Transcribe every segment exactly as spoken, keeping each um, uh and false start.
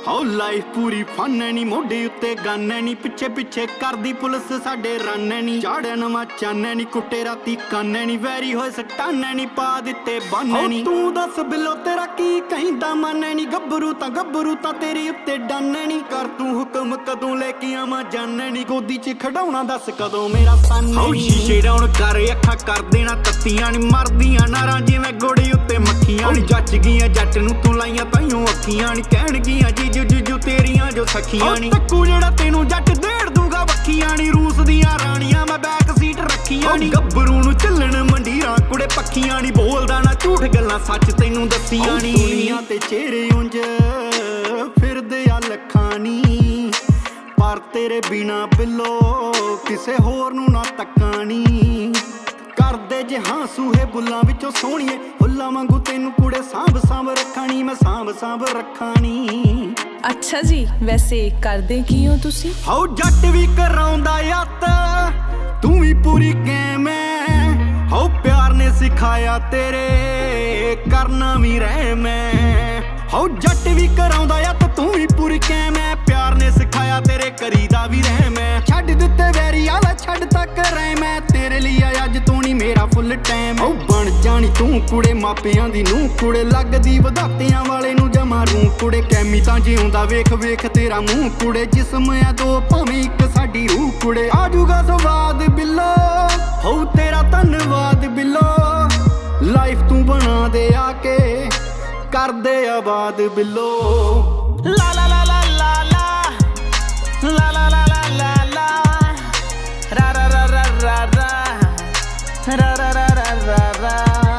How life पूरी फन नी मोढे उत्ते गन नी पिछे पिछे करदी पुलिस साडे रन नी चाड़े नवा चन नी कुट्टे राती कन नी वैरी होए सटान नी पा दिते बन नी तू दस बिलो तेरा की कहिंदा मन नी गब्बरू तां गब्बरू तां तेरी उत्ते डन नी कर तू हुक्म कदों लेके आवां जान नी गोदी च खड़ाउणा दस कदों मेरा सन हाउ शीशे डाउन कर अखा कर देना तत्तियां नी मरदियां नारां जिवें गोड़ी उत्ते मक्खियां नी जच गईयां जट नू तू लाइयां ताइयों अखियां नी कहण गईयां जीजू जीजू तेरियां जो सखियां नी तक्कू जेड़ा तेनू जट देड़ दूगा वखियां नी रूस दियां राणियां मैं बैक सीट रखियां नी गब्बरू नू चलण मंडीरां कुड़े पक्खियां नी बोलदा ना झूठ गल्लां सच तैनू दसियां नी दुनिया ते चेहरे उंज फिरदे आ लखां नी पर तेरे बिना बिलो किसे होर नू ना तक्कां नी करदे जे हाँ सूहे बुल्लां विचों सोहणीए फुल्लां वांगू तैनू कुड़े सांभ सांभ रखां नी मैं सांभ सांभ रखां नी। अच्छा जी वैसे करदे की हो तुसी? हाउ जट भी कराउंदा यात तू भी पूरी कैम है हाउ प्यार ने सिखाया तेरे करना भी रहम है हाउ जट भी कराउंदा यात तू भी पूरी कैम है प्यार ने सिखाया तेरे करीदा भी रहम है छड्ड दित्ते वैरी आला छड्ड तक रहम है तेरे लिए अज तू नहीं मेरा फुल टाइम हाउ बन जानी तू कुड़े मापियां दी नूं कुड़े लगदी वधातियां वाले नूं जमा रूं कुड़े कैमी तां जिउंदा वेख वेख तेरा मूंह कुड़े जिस्म आ दो भावें इक साडी रूह कुड़े आजूगा स्वाद बिल्लो हाउ तेरा धन्नवाद बिल्लो लाइफ तू बना दे आके कर दे आबाद बिल्लो ला ला ला ला ला ला ला ला ला ला ला ला रा रा रा रा रा रा रा रा रा रा रा रा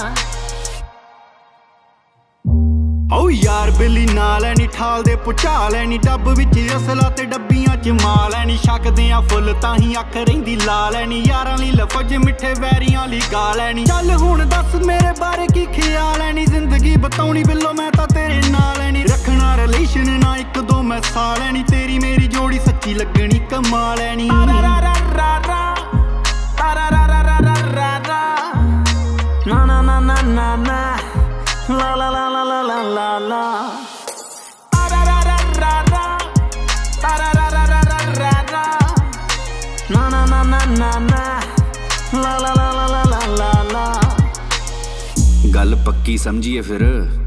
ओ यार बिल्ली नाल ऐ नी ठाल दे पुचा लैनी डब विच असला ते डब्बियां च माल ऐ नी शकदे आ फुल तां ही अख रहिंदी लाल ऐ नी यारां ली लफज मिठे वैरियां ली गाल ऐ नी चल हुण दस मेरे बारे की ख्याल ऐ नी जिंदगी बताउणी बिल्लो मैं तां तेरे नाल ऐ नी रखना रिलेशन ना इक दो मैं साल ऐ नी तेरी मेरी जोड़ी सच्ची लगनी कमाल ऐ नी रा रा रा रा रा रा रा रा रा रा रा ना ना ना ना ना ना la la la la la la la la ra ra ra ra ra ra ra ra ra ra ra ra na na na na na na la la la la la la la गल पक्की समझिए फिर।